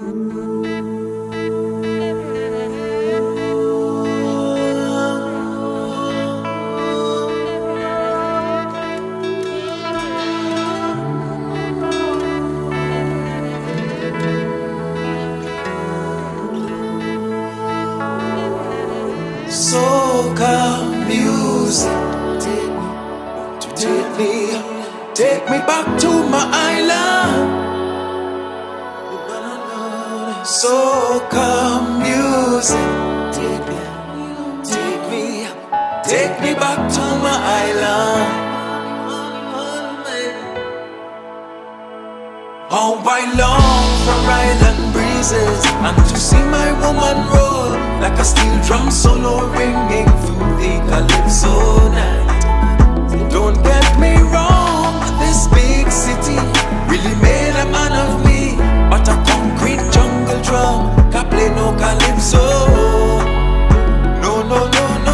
Soca music, take me back to my island. Soca music, take me back to my island. Oh, I long for island breezes and to see my woman roll like a steel drum solo ringing through the calypso night. Don't get me wrong, this big city really made a man of me, but a concrete jungle drum can play no calypso. No, no, no, no,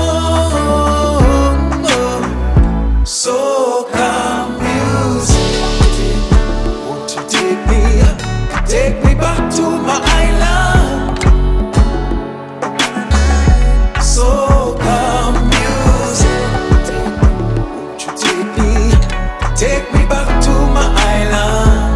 no, no. Soca music, won't you take me back to my island. Soca music, won't you take me back to my island.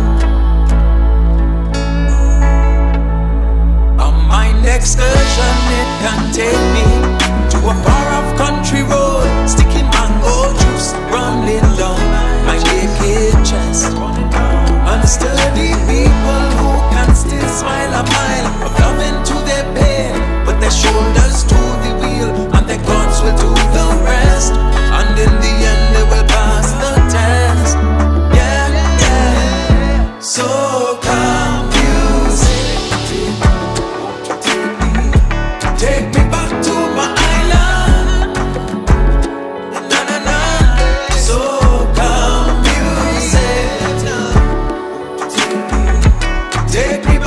On my next excursion, it can take me to a far-off country road, sticky mango juice running down my naked chest. Unsturdy people who can still smile a mile of loving to their pain, but their shoulders to the wheel and their gods will do the rest. And in the end they will pass the test. Yeah, yeah. Soca music, take me back to my island. Na na na. Soca music, take me